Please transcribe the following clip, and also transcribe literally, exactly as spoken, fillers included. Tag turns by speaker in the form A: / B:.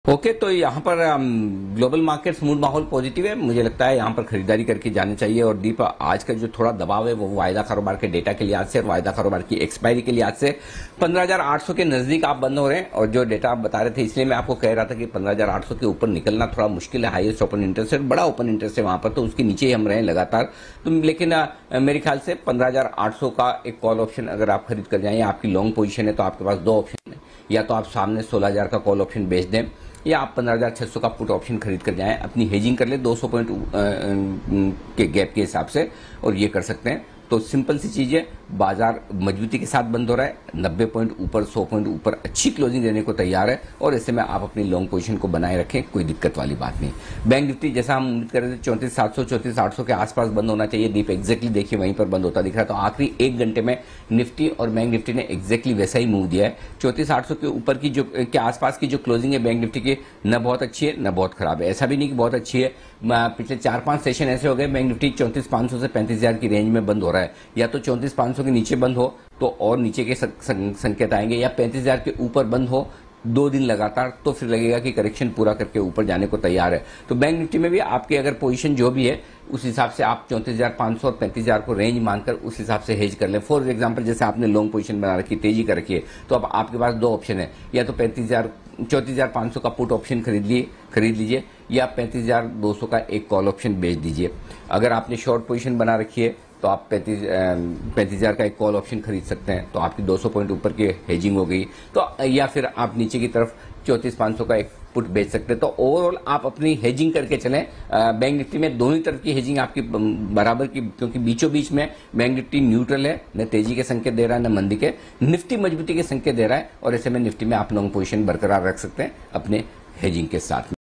A: Okay okay, तो यहाँ पर ग्लोबल मार्केट्स मूड माहौल पॉजिटिव है। मुझे लगता है यहाँ पर खरीदारी करके जानी चाहिए। और दीप आज का जो थोड़ा दबाव है वो वायदा कारोबार के डेटा के लिहाज से और वायदा कारोबार की एक्सपायरी के लिहाज से पंद्रह हजार आठ सौ के नजदीक आप बंद हो रहे हैं। और जो डेटा आप बता रहे थे इसलिए मैं आपको कह रहा था कि पंद्रह हजार आठ सौ के ऊपर निकलना थोड़ा मुश्किल है। हाईएस्ट ओपन इंटरेस्ट है, बड़ा ओपन इंटरेस्ट है वहां पर, तो उसके नीचे ही हम रहे लगातार। तो लेकिन आ, मेरे ख्याल से पंद्रह हजार आठ सौ का एक कॉल ऑप्शन अगर आप खरीद कर जाए, आपकी लॉन्ग पोजिशन है तो आपके पास दो ऑप्शन है, या तो आप सामने सोलह हजार का कॉल ऑप्शन बेच दें या आप पंद्रह हजार छह सौ का पुट ऑप्शन खरीद कर जाएं, अपनी हेजिंग कर ले दो सौ पॉइंट के गैप के हिसाब से, और ये कर सकते हैं। तो सिंपल सी चीज है, बाजार मजबूती के साथ बंद हो रहा है, नब्बे पॉइंट ऊपर सौ पॉइंट ऊपर अच्छी क्लोजिंग देने को तैयार है, और ऐसे में आप अपनी लॉन्ग पोजीशन को बनाए रखें, कोई दिक्कत वाली बात नहीं। बैंक निफ्टी जैसा हम उम्मीद कर रहे थे चौंतीस सात सौ चौंतीस आठ सौ के आसपास बंद होना चाहिए। दीप एक्जैक्टली देखिए वहीं पर बंद होता दिख रहा है। तो आखिरी एक घंटे में निफ्टी और बैंक निफ्टी ने एक्जैक्टली वैसा ही मूव दिया है। चौंतीस आठ सौ के ऊपर की जो के आसपास की जो क्लोजिंग है बैंक निफ्टी की, न बहुत अच्छी है न बहुत खराब है, ऐसा भी नहीं कि बहुत अच्छी है। पिछले चार पांच सेशन ऐसे हो गए बैंक निफ्टी चौंतीस पांच सौ से पैंतीस हजार की रेंज में बंद हो रहा है, या तो चौंतीस पांच सौ के नीचे बंद हो तो और नीचे के संकेत आएंगे, या पैंतीस हजार के ऊपर बंद हो दो दिन लगातार तो फिर लगेगा कि करेक्शन पूरा करके ऊपर जाने को तैयार है। तो बैंक निफ्टी में भी आपके अगर पोजीशन जो भी है उस हिसाब से आप चौंतीस हजार पांच सौ और पैंतीस हजार को रेंज मानकर उस हिसाब से हेज कर लें। फॉर एग्जांपल जैसे आपने लॉन्ग पोजीशन बना रखी, तेजी कर रखी है, तो अब आपके पास दो ऑप्शन है, या तो पैंतीस हजार चौंतीस हजार पांच सौ का पुट ऑप्शन खरीद लिए खरीद लीजिए, या पैंतीस हजार दो सौ का एक कॉल ऑप्शन बेच दीजिए। अगर आपने शॉर्ट पोजीशन बना रखी है तो आप पैंतीस पैंतीस हजार का एक कॉल ऑप्शन खरीद सकते हैं, तो आपकी दो सौ पॉइंट ऊपर की हेजिंग हो गई। तो या फिर आप नीचे की तरफ चौंतीस पांच सौ का एक पुट बेच सकते हैं। तो ओवरऑल आप अपनी हेजिंग करके चलें। बैंक निफ्टी में दोनों तरफ की हेजिंग आपकी बराबर की, क्योंकि बीचों बीच में बैंक निफ्टी न्यूट्रल है, न तेजी के संकेत दे रहा है न मंदी के। निफ्टी मजबूती के संकेत दे रहा है, और ऐसे में निफ्टी में आप लॉन्ग पोजीशन बरकरार रख सकते हैं अपने हेजिंग के साथ।